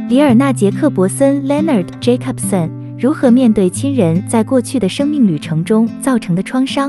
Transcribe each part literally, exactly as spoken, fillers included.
里尔纳·杰克伯森 （Leonard Jacobson） 如何面对亲人在过去的生命旅程中造成的创伤？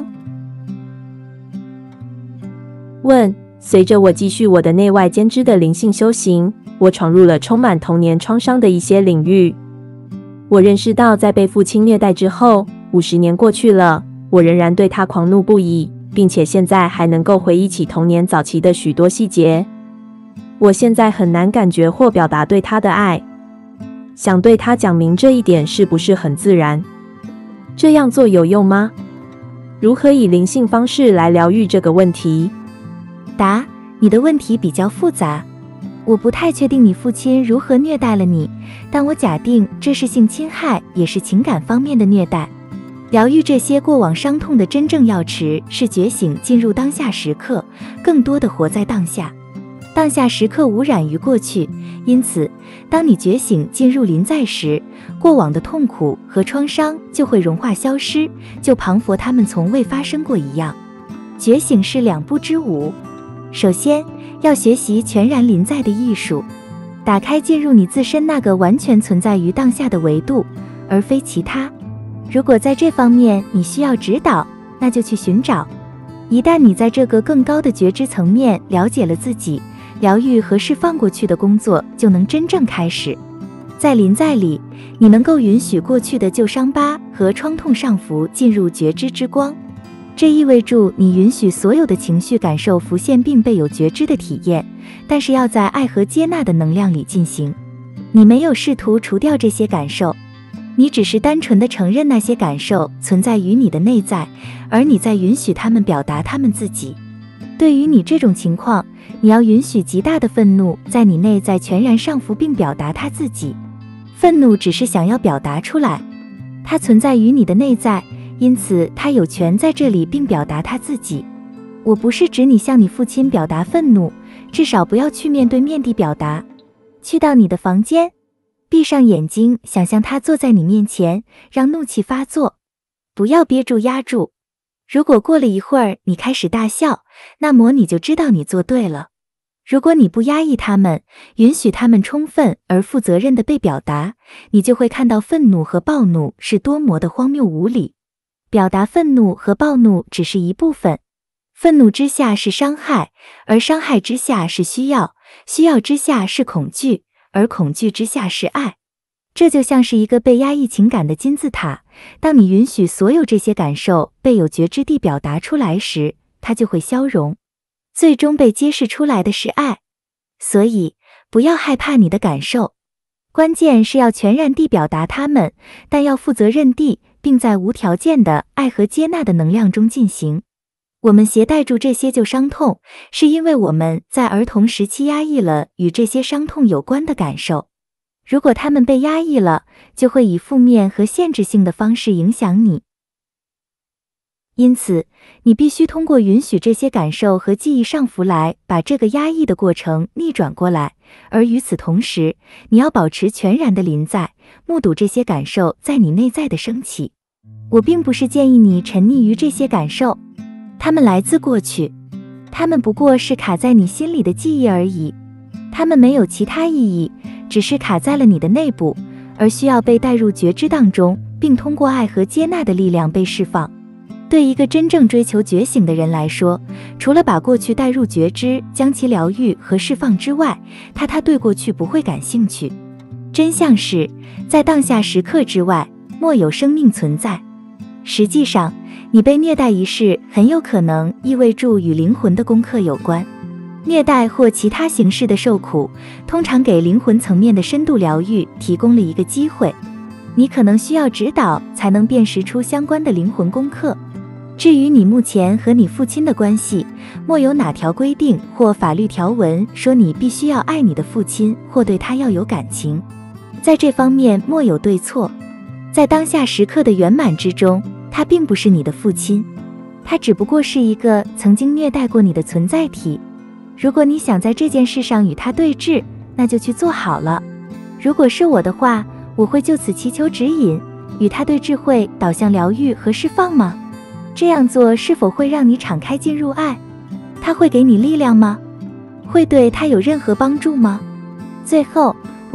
问：随着我继续我的内外兼知的灵性修行，我闯入了充满童年创伤的一些领域。我认识到，在被父亲虐待之后，五十年过去了，我仍然对他狂怒不已，并且现在还能够回忆起童年早期的许多细节。我现在很难感觉或表达对他的爱，想对他讲明这一点是不是很自然？这样做有用吗？如何以灵性方式来疗愈这个问题？ 答：你的问题比较复杂。我不太确定你父亲如何虐待了你，但我假定这是性侵害，也是情感方面的虐待。疗愈这些过往伤痛的真正钥匙是觉醒，进入当下时刻，更多的活在当下。当下时刻无染于过去，因此，当你觉醒进入临在时，过往的痛苦和创伤就会融化消失，就彷佛它们从未发生过一样。觉醒是两步之舞，首先要学习全然临在的艺术，打开进入你自身那个完全存在于当下的维度，而非其他。如果在这方面你需要指导，那就去寻找。一旦你在这个更高的觉知层面了解了自己，疗愈和释放过去的工作就能真正开始。在临在里，你能够允许过去的旧伤疤和创痛上浮进入觉知之光，这意味着你允许所有的情绪感受浮现并被有觉知的体验，但是要在爱和接纳的能量里进行。你没有试图除掉这些感受，你只是单纯的承认那些感受存在于你的内在，而你在允许他们表达他们自己。对于你这种情况，你要允许极大的愤怒在你内在全然上浮并表达它自己。愤怒只是想要表达出来，它存在于你的内在，因此它有权在这里并表达它自己。我不是指你向你父亲表达愤怒，至少不要去面对面地表达。去到你的房间，闭上眼睛，想象他坐在你面前，让怒气发作，不要憋住压住。如果过了一会儿你开始大笑，那么你就知道你做对了。如果你不压抑它们，允许它们充分而负责任地被表达，你就会看到愤怒和暴怒是多么的荒谬无理。表达愤怒和暴怒只是一部分，愤怒之下是伤害，而伤害之下是需要，需要之下是恐惧，而恐惧之下是爱。这就像是一个被压抑情感的金字塔，当你允许所有这些感受被有觉知地表达出来时，它就会消融，最终被揭示出来的是爱。所以，不要害怕你的感受，关键是要全然地表达它们，但要负责任地，并在无条件的爱和接纳的能量中进行。我们携带住这些旧伤痛，是因为我们在儿童时期压抑了与这些伤痛有关的感受。如果它们被压抑了，就会以负面和限制性的方式影响你。因此，你必须通过允许这些感受和记忆上浮来，把这个压抑的过程逆转过来。而与此同时，你要保持全然的临在，目睹这些感受在你内在的升起。我并不是建议你沉溺于这些感受，它们来自过去，它们不过是卡在你心里的记忆而已，它们没有其他意义，只是卡在了你的内部，而需要被带入觉知当中，并通过爱和接纳的力量被释放。对一个真正追求觉醒的人来说，除了把过去带入觉知，将其疗愈和释放之外，他他对过去不会感兴趣。真相是，在当下时刻之外，莫有生命存在。实际上，你被虐待一事很有可能意味着与灵魂的功课有关。虐待或其他形式的受苦，通常给灵魂层面的深度疗愈提供了一个机会。你可能需要指导才能辨识出相关的灵魂功课。至于你目前和你父亲的关系，莫有哪条规定或法律条文说你必须要爱你的父亲或对他要有感情。在这方面莫有对错。在当下时刻的圆满之中，他并不是你的父亲，他只不过是一个曾经虐待过你的存在体。如果你想在这件事上与他对峙，那就去做好了。如果是我的话，我会就此祈求指引，与他对峙会导向疗愈和释放吗？这样做是否会让你敞开进入爱？他会给你力量吗？会对他有任何帮助吗？最后，我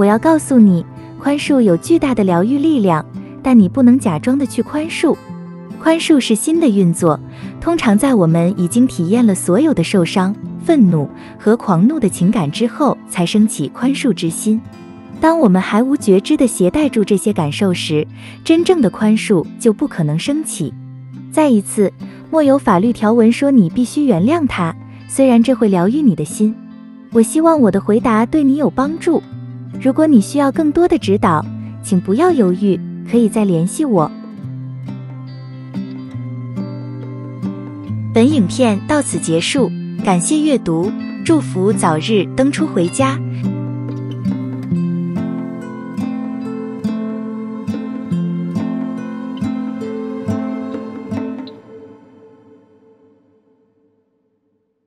我要告诉你，宽恕有巨大的疗愈力量，但你不能假装的去宽恕。宽恕是心的运作，通常在我们已经体验了所有的受伤、愤怒和狂怒的情感之后，才升起宽恕之心。当我们还无觉知地携带住这些感受时，真正的宽恕就不可能升起。再一次，莫有法律条文说你必须原谅他，虽然这会疗愈你的心。我希望我的回答对你有帮助。如果你需要更多的指导，请不要犹豫，可以再联系我。本影片到此结束，感谢阅读，祝福早日登出回家。